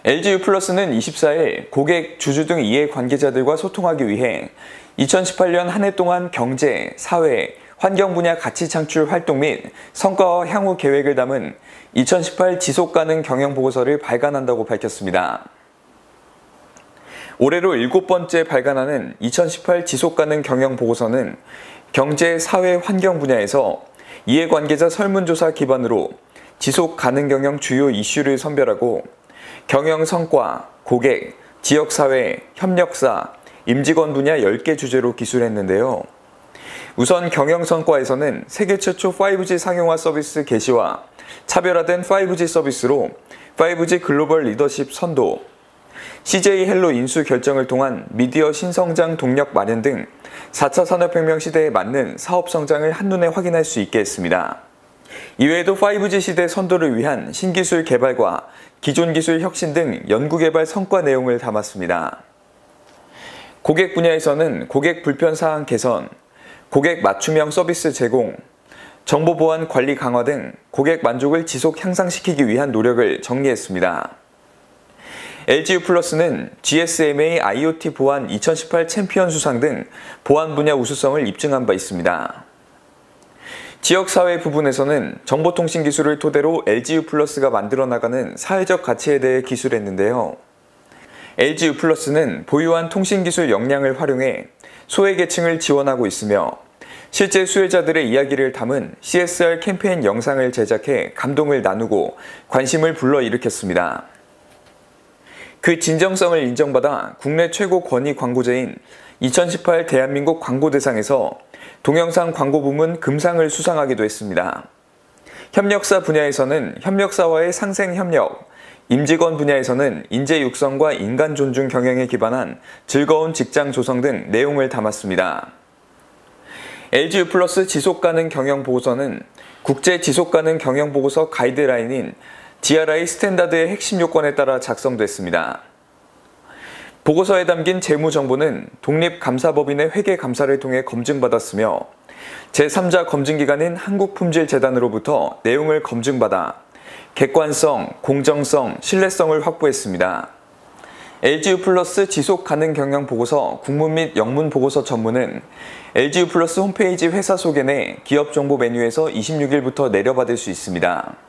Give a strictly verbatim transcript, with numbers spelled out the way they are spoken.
엘지유 플러스는 이십사 일 고객, 주주 등 이해관계자들과 소통하기 위해 이천십팔 년 한 해 동안 경제, 사회, 환경 분야 가치 창출 활동 및 성과와 향후 계획을 담은 이천십팔 지속가능 경영 보고서를 발간한다고 밝혔습니다. 올해로 일곱 번째 발간하는 이천십팔 지속가능 경영 보고서는 경제, 사회, 환경 분야에서 이해관계자 설문조사 기반으로 지속가능 경영 주요 이슈를 선별하고 경영 성과, 고객, 지역사회, 협력사, 임직원 분야 열 개 주제로 기술했는데요. 우선 경영 성과에서는 세계 최초 파이브 지 상용화 서비스 개시와 차별화된 파이브 지 서비스로 파이브 지 글로벌 리더십 선도, 씨제이 헬로 인수 결정을 통한 미디어 신성장 동력 마련 등 사 차 산업혁명 시대에 맞는 사업 성장을 한눈에 확인할 수 있게 했습니다. 이외에도 파이브 지 시대 선도를 위한 신기술 개발과 기존 기술 혁신 등 연구개발 성과 내용을 담았습니다. 고객 분야에서는 고객 불편 사항 개선, 고객 맞춤형 서비스 제공, 정보 보안 관리 강화 등 고객 만족을 지속 향상시키기 위한 노력을 정리했습니다. 엘지유 플러스는 지에스엠에이 아이오티 보안 이천십팔 챔피언 수상 등 보안 분야 우수성을 입증한 바 있습니다. 지역사회 부분에서는 정보통신 기술을 토대로 엘지유 플러스가 만들어 나가는 사회적 가치에 대해 기술했는데요. 엘지유 플러스는 보유한 통신기술 역량을 활용해 소외계층을 지원하고 있으며 실제 수혜자들의 이야기를 담은 씨에스알 캠페인 영상을 제작해 감동을 나누고 관심을 불러일으켰습니다. 그 진정성을 인정받아 국내 최고 권위 광고제인 이천십팔 대한민국 광고대상에서 동영상 광고 부문 금상을 수상하기도 했습니다. 협력사 분야에서는 협력사와의 상생 협력, 임직원 분야에서는 인재 육성과 인간 존중 경영에 기반한 즐거운 직장 조성 등 내용을 담았습니다. 엘지유 플러스 지속가능 경영 보고서는 국제 지속가능 경영 보고서 가이드라인인 지알아이 스탠다드의 핵심 요건에 따라 작성됐습니다. 보고서에 담긴 재무 정보는 독립감사법인의 회계감사를 통해 검증받았으며 제삼자 검증기관인 한국품질재단으로부터 내용을 검증받아 객관성, 공정성, 신뢰성을 확보했습니다. 엘지유 플러스 지속가능 경영 보고서 국문 및 영문 보고서 전문은 엘지유 플러스 홈페이지 회사 소개 내 기업 정보 메뉴에서 이십육 일부터 내려받을 수 있습니다.